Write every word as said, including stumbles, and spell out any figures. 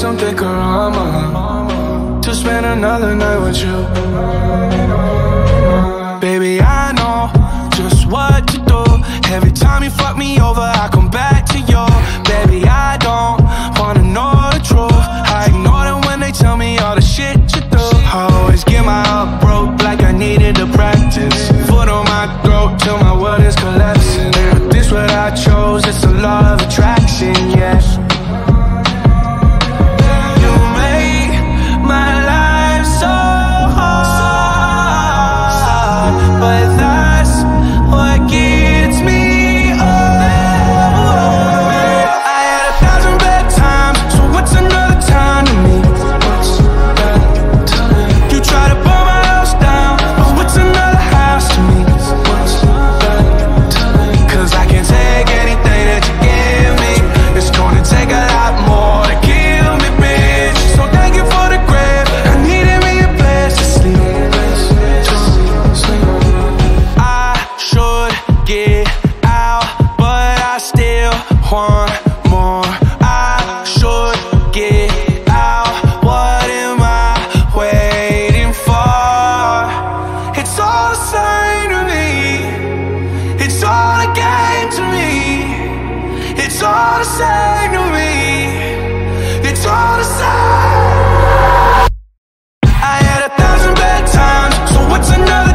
something karama to spend another night with you. Baby, I know just what to do. Every time you fuck me over, I come back to you. Baby, I don't wanna know the truth. I ignore them when they tell me all the shit you do. I always get my heart broke like I needed to practice. Foot on my throat till my world is collapsing. But this what I chose, it's the law of attraction, yeah. You make my life so hard, but that's what gets me up. I had a thousand bad times, so what's another time to me? What's that time? You try to burn my house down, but what's another house to me? What's that time? Cause I can't take anything that you give me. It's gonna take a lot more to kill me, bitch. So thank you for the grave. I needed me a place to sleep. I should get out, but I still want more. I should get out. What am I waiting for? It's all the same to me. It's all a game to me. It's all the same to me. It's all the same. I had a thousand bad times, so what's another